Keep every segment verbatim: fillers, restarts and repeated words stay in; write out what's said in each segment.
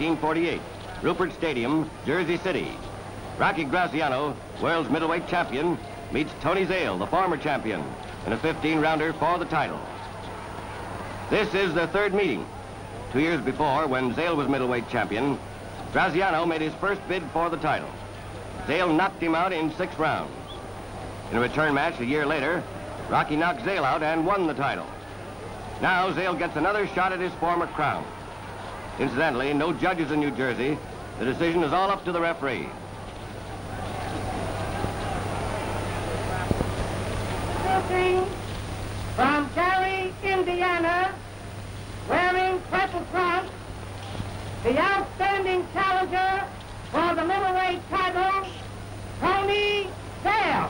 nineteen forty-eight, Ruppert Stadium, Jersey City. Rocky Graziano, world's middleweight champion, meets Tony Zale, the former champion, in a fifteen rounder for the title. This is their third meeting. Two years before, when Zale was middleweight champion, Graziano made his first bid for the title. Zale knocked him out in six rounds. In a return match a year later, Rocky knocked Zale out and won the title. Now Zale gets another shot at his former crown. Incidentally, no judges in New Jersey. The decision is all up to the referee. From Gary, Indiana, wearing purple trunks, the outstanding challenger for the middleweight title, Tony Zale.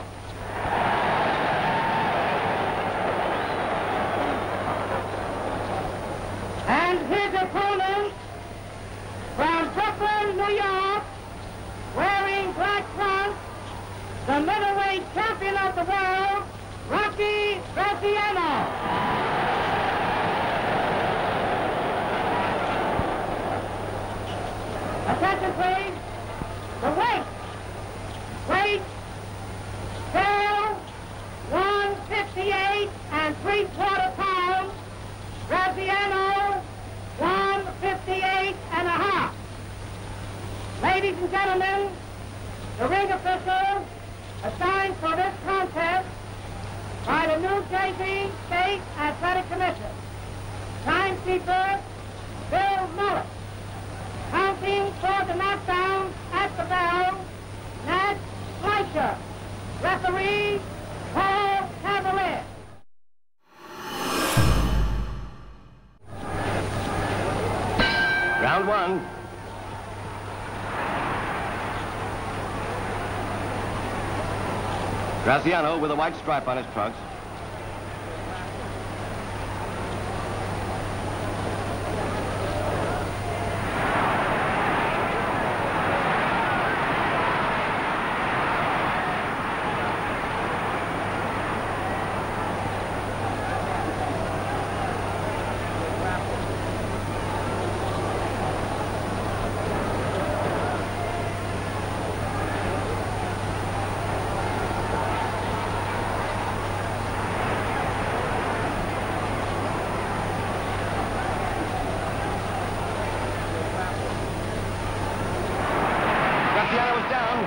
And his opponent, from Brooklyn, New York, wearing black trunks, the middleweight champion of the world, Rocky Graziano. Attention, please. The weight. Weight. Zale, one fifty-eight and three quarter pounds. Graziano, one fifty-eight and a half. Ladies and gentlemen, the ring officials assigned for this contest by the New Jersey State Athletic Commission. Timekeeper, Bill Mullet. Counting for the knockdown at the bell, Nat Fleischer. Referee, Paul Cavalier. Round one. Graziano with a white stripe on his trunks. Graziano is down.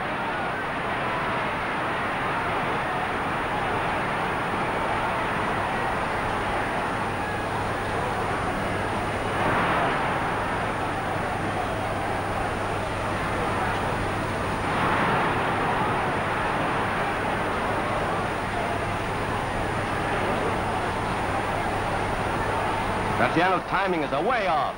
Graziano's timing is way off.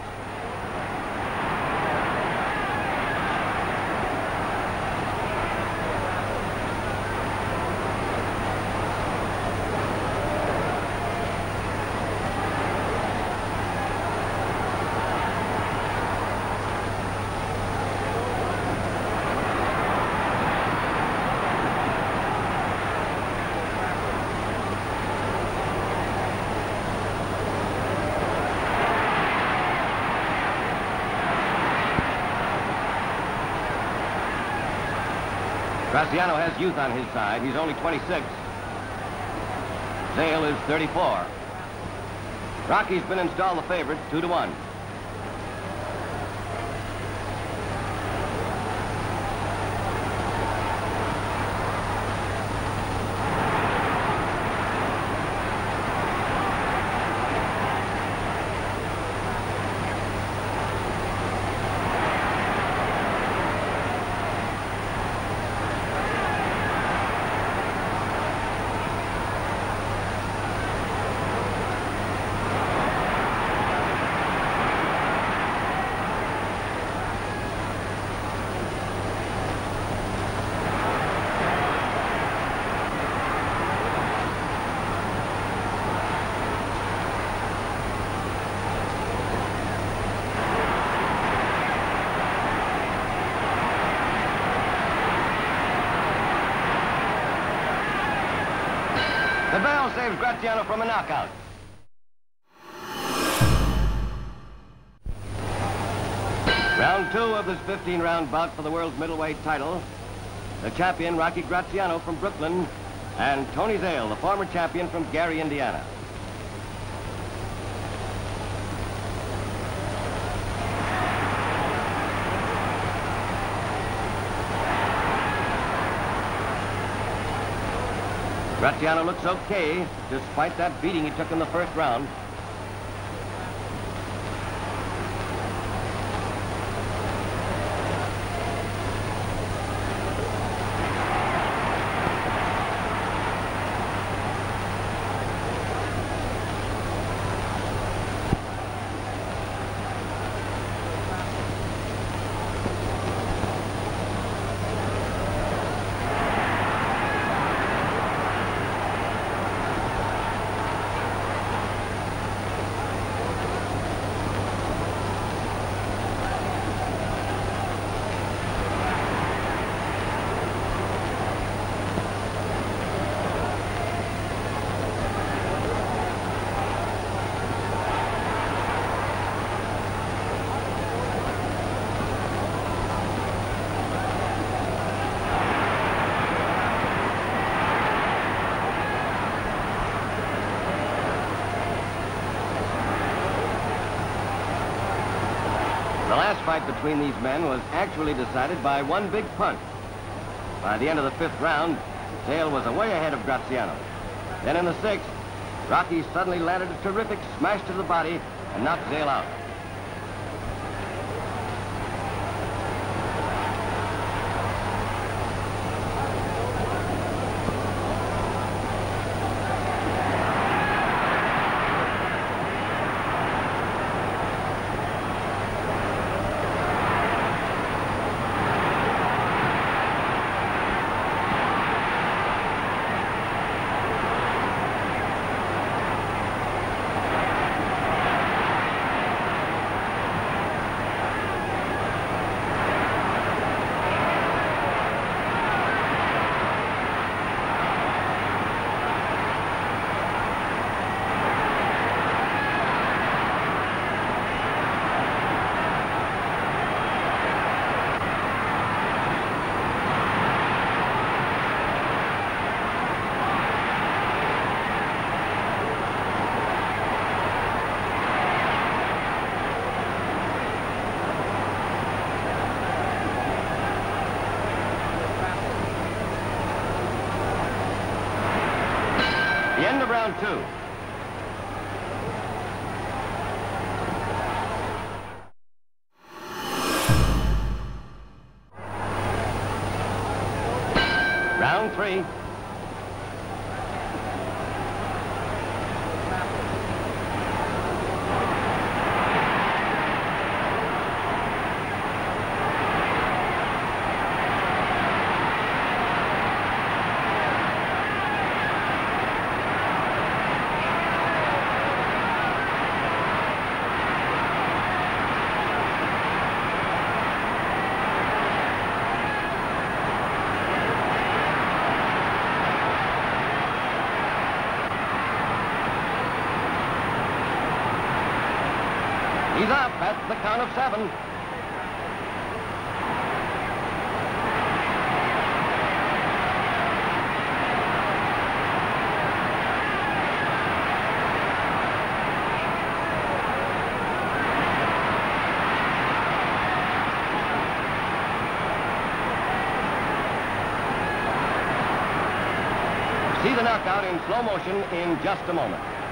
Graziano has youth on his side. He's only twenty-six. Zale is thirty-four. Rocky's been installed the favorite, two to one. The bell saves Graziano from a knockout. Round two of this fifteen round bout for the world's middleweight title. The champion, Rocky Graziano from Brooklyn, and Tony Zale, the former champion from Gary, Indiana. Graziano looks okay, despite that beating he took in the first round. The last fight between these men was actually decided by one big punch. By the end of the fifth round, Zale was way ahead of Graziano. Then in the sixth, Rocky suddenly landed a terrific smash to the body and knocked Zale out. The end of round two. Round three. He's up at the count of seven. See the knockout in slow motion in just a moment.